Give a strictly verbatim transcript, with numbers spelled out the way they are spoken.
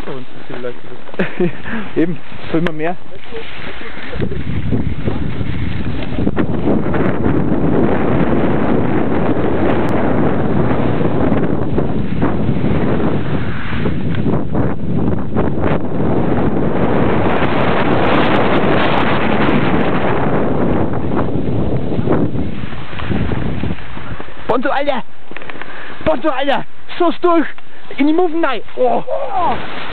bei uns, wie viele Leute das Eben, so immer mehr. Bonzo, Alter! Bonzo, Alter! Schuss durch! In die Muffen rein! Oh.